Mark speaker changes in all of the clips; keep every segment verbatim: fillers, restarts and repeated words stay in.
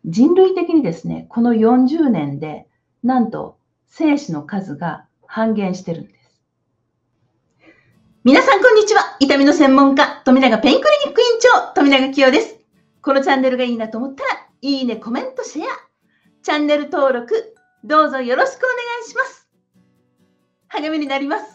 Speaker 1: 人類的にですね、このよんじゅうねんで、なんと精子の数が半減してるんです。皆さんこんにちは。痛みの専門家、富永ペインクリニック院長、富永清です。このチャンネルがいいなと思ったら、いいね、コメント、シェア、チャンネル登録、どうぞよろしくお願いします。励みになります。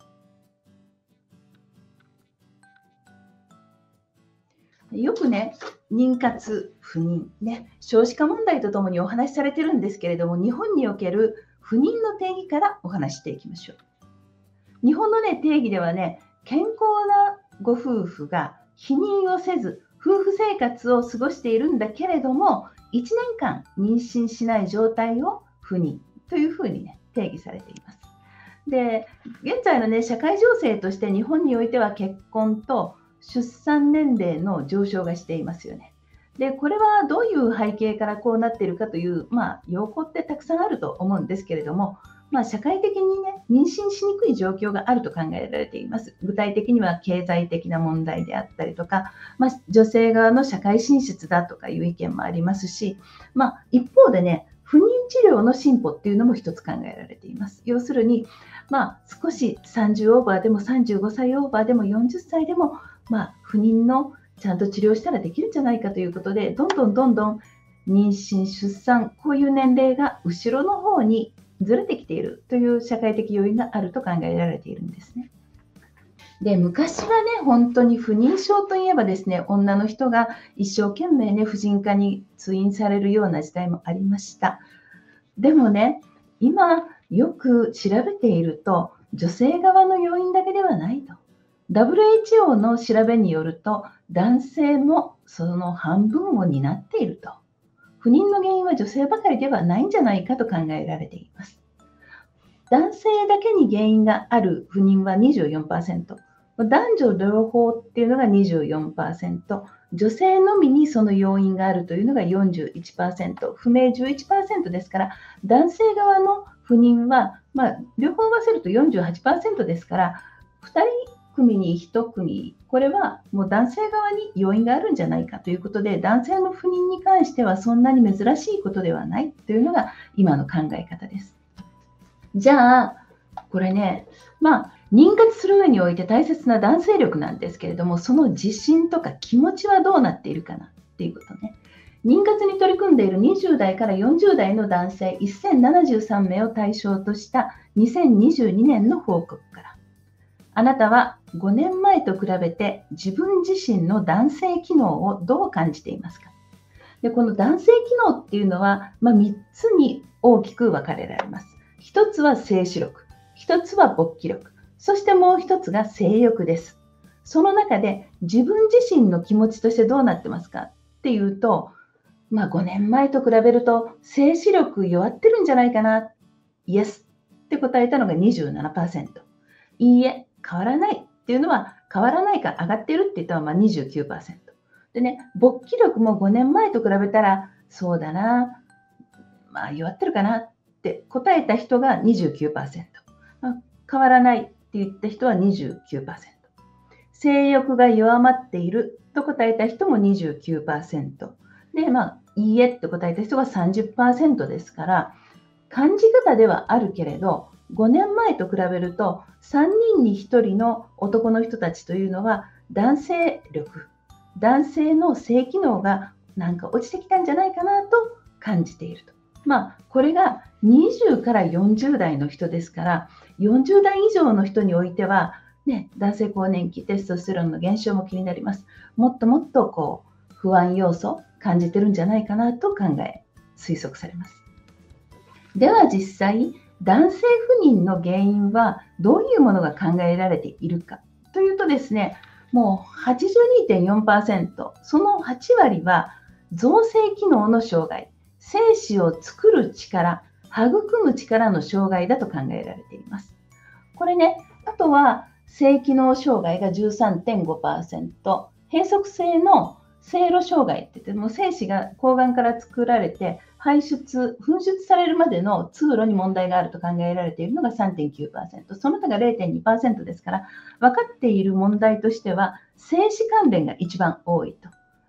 Speaker 1: よくね、妊活、不妊、ね、少子化問題とともにお話しされてるんですけれども、日本における不妊の定義からお話していきましょう。日本の、ね、定義ではね、健康なご夫婦が避妊をせず、夫婦生活を過ごしているんだけれども、いちねんかん妊娠しない状態を不妊というふうに、ね、定義されています。で、現在の、ね、社会情勢として日本においては結婚と出産年齢の上昇がしていますよね。で、これはどういう背景からこうなっているかという、まあ、要項ってたくさんあると思うんですけれども、まあ、社会的に、ね、妊娠しにくい状況があると考えられています。具体的には経済的な問題であったりとか、まあ、女性側の社会進出だとかいう意見もありますし、まあ、一方でね、不妊治療の進歩っていうのも一つ考えられています。要するに、まあ、少しさんじゅうオーバーでもさんじゅうごさいオーバーでもよんじゅっさいでも、まあ、不妊のちゃんと治療したらできるんじゃないかということで、どんどんどんどん妊娠、出産、こういう年齢が後ろの方にずれてきているという社会的要因があると考えられているんですね。で、昔はね、本当に不妊症といえばですね、女の人が一生懸命ね、婦人科に通院されるような時代もありました。でもね、今よく調べていると、女性側の要因だけではないと。ダブリューエイチオー の調べによると、男性もその半分を担っていると。不妊の原因は女性ばかりではないんじゃないかと考えられています。男性だけに原因がある不妊は にじゅうよんパーセント、男女両方っていうのが にじゅうよんパーセント、女性のみにその要因があるというのが よんじゅういちパーセント、不明 じゅういちパーセント ですから、男性側の不妊は、まあ、両方合わせると よんじゅうはちパーセント ですから、ふたり組にひと組、これはもう男性側に要因があるんじゃないかということで、男性の不妊に関してはそんなに珍しいことではないというのが今の考え方です。じゃあ、これね、まあ、妊活する上において大切な男性力なんですけれども、その自信とか気持ちはどうなっているかなっていうことね。妊活に取り組んでいるにじゅう代からよんじゅう代の男性せんななじゅうさんめいを対象としたにせんにじゅうにねんの報告から、あなたはごねんまえと比べて自分自身の男性機能をどう感じていますか？で、この男性機能っていうのは、まあ、みっつに大きく分かれられます。ひとつは精子力、ひとつは勃起力、そしてもうひとつが性欲です。その中で自分自身の気持ちとしてどうなってますかっていうと、まあ、ごねんまえと比べると精子力弱ってるんじゃないかな、イエスって答えたのが にじゅうななパーセント、いいえ、変わらないっていうのは、変わらないか上がってるって言ったのは にじゅうきゅうパーセント。でね、勃起力もごねんまえと比べたら、そうだな、まあ弱ってるかなって答えた人が にじゅうきゅうパーセント。まあ、変わらないって言った人は にじゅうきゅうパーセント。性欲が弱まっていると答えた人も にじゅうきゅうパーセント。で、まあ、いいえって答えた人が さんじゅっパーセント ですから、感じ方ではあるけれど、ごねんまえと比べるとさんにんにひとりの男の人たちというのは男性力、男性の性機能がなんか落ちてきたんじゃないかなと感じていると。まあ、これがにじゅうからよんじゅう代の人ですから、よんじゅう代以上の人においては、ね、男性更年期、テストステロンの減少も気になります。もっともっとこう不安要素感じてるんじゃないかなと考え、推測されます。では実際、男性不妊の原因はどういうものが考えられているかというとですね、もう はちじゅうにてんよんパーセント、そのはちわりは造成機能の障害、精子を作る力、育む力の障害だと考えられています。これね、あとは性機能障害が じゅうさんてんごパーセント、閉塞性の性路障害って言って、もう精子が睾丸から作られて排出、噴出されるまでの通路に問題があると考えられているのが さんてんきゅうパーセント、その他が れいてんにパーセント ですから、分かっている問題としては、精子関連が一番多いと。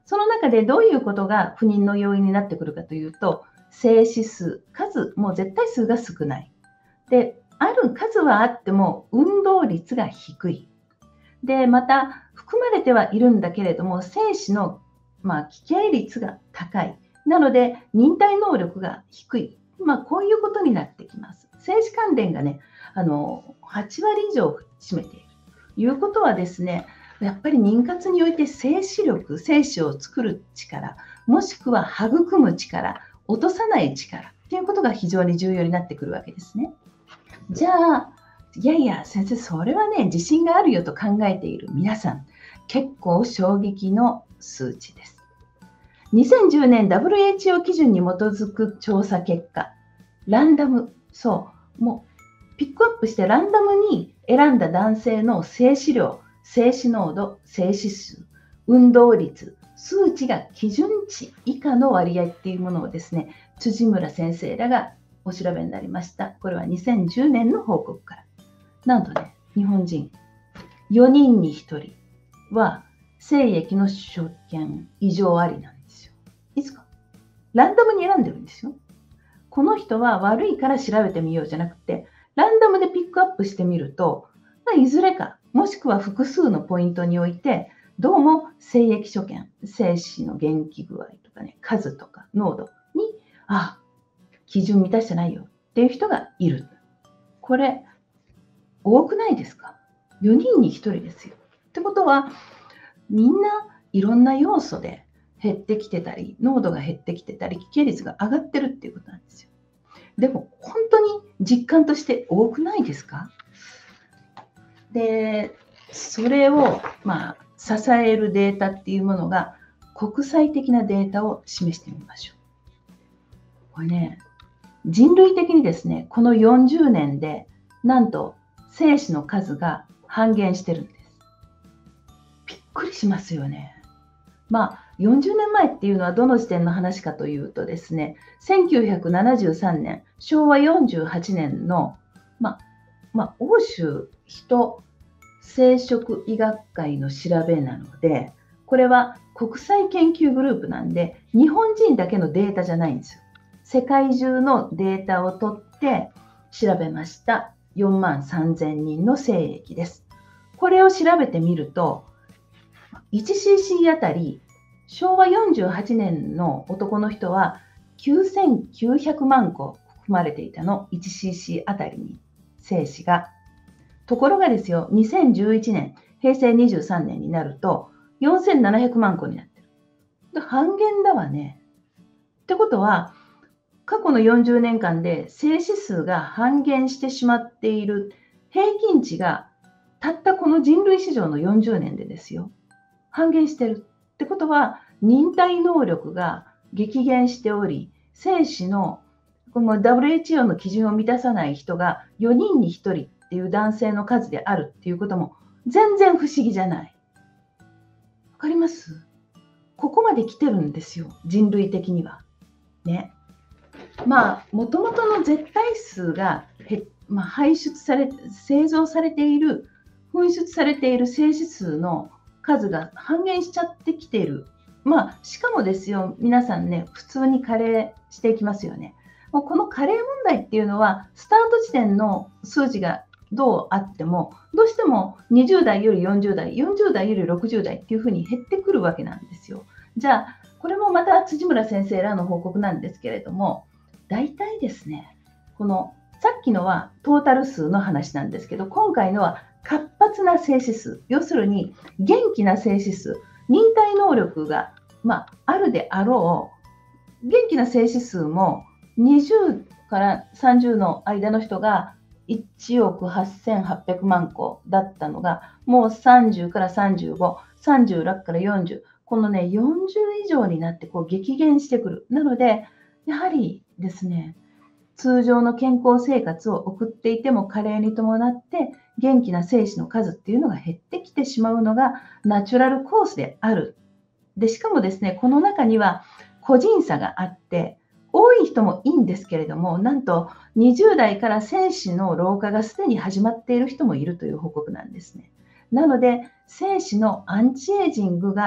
Speaker 1: その中でどういうことが不妊の要因になってくるかというと、精子数、数、もう絶対数が少ない。で、ある数はあっても運動率が低い。で、また含まれてはいるんだけれども、精子の、まあ、奇形率が高い。なので、忍耐能力が低い。まあ、こういうことになってきます。精子関連がね、あの、はち割以上占めている。ということはですね、やっぱり妊活において精子力、精子を作る力、もしくは育む力、落とさない力ということが非常に重要になってくるわけですね。じゃあ、いやいや、先生、それはね、自信があるよと考えている皆さん、結構衝撃の数値です。にせんじゅうねん ダブリューエイチオー 基準に基づく調査結果、ランダム、そう、もうピックアップしてランダムに選んだ男性の精子量、精子濃度、精子数、運動率、数値が基準値以下の割合っていうものをですね、辻村先生らがお調べになりました。これはにせんじゅうねんの報告から。なんとね、日本人よにんにひとりは精液の所見異常ありなんですよ。いいですか？ランダムに選んでるんですよ。この人は悪いから調べてみようじゃなくて、ランダムでピックアップしてみると、いずれか、もしくは複数のポイントにおいて、どうも精液所見、精子の元気具合とかね、数とか濃度に、あ、基準満たしてないよっていう人がいる。これ、多くないですか？ よ 人にひとりですよ。ってことは、みんないろんな要素で減ってきてたり、濃度が減ってきてたり、奇形率が上がってるっていうことなんですよ。でも、本当に実感として多くないですか？で、それを、まあ、支えるデータっていうものが、国際的なデータを示してみましょう。これね、人類的にですね、このよんじゅうねんで、なんと精子の数が半減してるんです。びっくりしますよね。まあ、よんじゅうねんまえっていうのはどの時点の話かというとですね、せんきゅうひゃくななじゅうさんねん、しょうわよんじゅうはちねんの、まあ、まあ、欧州人生殖医学会の調べなので、これは国際研究グループなんで、日本人だけのデータじゃないんですよ。世界中のデータを取って調べましたよんまんさんぜんにんの精液です。これを調べてみると、いちシーシー あたり、しょうわよんじゅうはちねんの男の人はきゅうせんきゅうひゃくまんこ含まれていたの、いちシーシー あたりに精子が。ところがですよ、にせんじゅういちねん、へいせいにじゅうさんねんになるとよんせんななひゃくまんこになってる。で、半減だわね。ってことは、過去のよんじゅうねんかんで精子数が半減してしまっている平均値がたったこの人類史上のよんじゅうねんでですよ、半減してるってことは、忍耐能力が激減しており、精子のこの ダブリューエイチオー の基準を満たさない人がよにんにひとりっていう男性の数であるっていうことも全然不思議じゃない。わかります？ここまで来てるんですよ、人類的には。ね。まあ、もともとの絶対数が、まあ、排出され、製造されている、噴出されている精子数の数が半減しちゃってきている。まあ、しかもですよ、皆さんね、普通に加齢していきますよね。もうこの加齢問題っていうのは、スタート地点の数字がどうあっても、どうしてもにじゅう代よりよんじゅう代、よんじゅう代よりろくじゅう代っていうふうに減ってくるわけなんですよ。じゃあ、これもまた辻村先生らの報告なんですけれども、大体ですね、このさっきのはトータル数の話なんですけど、今回のは活発な精子数、要するに元気な精子数、忍耐能力が、まあ、あるであろう、元気な精子数もにじゅうからさんじゅうの間の人がいちおくはっせんはっぴゃくまんこだったのが、もうさんじゅうからさんじゅうご、さんじゅうろくからよんじゅう、このね、よんじゅう以上になってこう激減してくる。なので、やはりですね、通常の健康生活を送っていても加齢に伴って元気な精子の数っていうのが減ってきてしまうのがナチュラルコースである。で、しかもですね、この中には個人差があって、多い人もいいんですけれども、なんとにじゅう代から精子の老化がすでに始まっている人もいるという報告なんですね。なので、精子のアンチエイジングが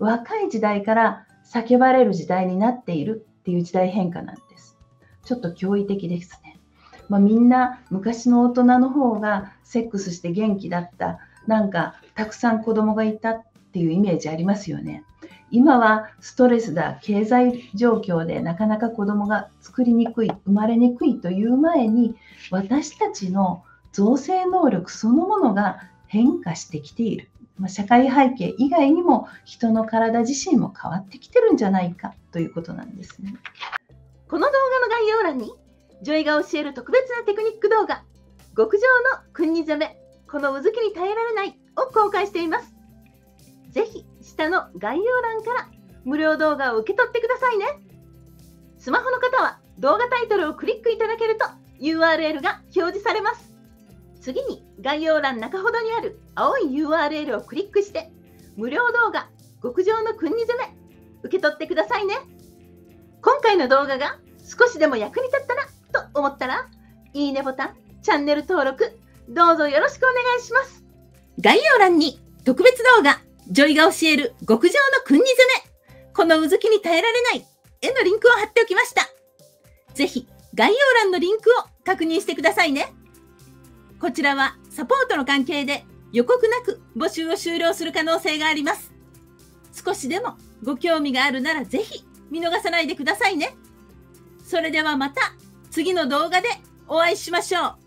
Speaker 1: 若い時代から叫ばれる時代になっているっていう時代変化なんです。ちょっと驚異的ですね。まあ、みんな昔の大人の方がセックスして元気だった、なんかたくさん子供がいたっていうイメージありますよね。今はストレスだ、経済状況でなかなか子供が作りにくい、生まれにくいという前に、私たちの造成能力そのものが変化してきている。まあ、社会背景以外にも人の体自身も変わってきてるんじゃないかということなんですね。
Speaker 2: この動画の概要欄にジョイが教える特別なテクニック動画、極上の訓に攻め、このうずきに耐えられないを公開しています。ぜひ下の概要欄から無料動画を受け取ってくださいね。スマホの方は動画タイトルをクリックいただけると ユーアールエル が表示されます。次に概要欄中ほどにある青い ユーアールエル をクリックして無料動画極上の訓に攻め受け取ってくださいね。今回の動画が少しでも役に立ったなと思ったらいいねボタン、チャンネル登録どうぞよろしくお願いします。概要欄に特別動画ジョイが教える極上の訓に攻め、このうずきに耐えられないへのリンクを貼っておきました。ぜひ概要欄のリンクを確認してくださいね。こちらはサポートの関係で予告なく募集を終了する可能性があります。少しでもご興味があるならぜひ見逃さないでくださいね。それではまた次の動画でお会いしましょう。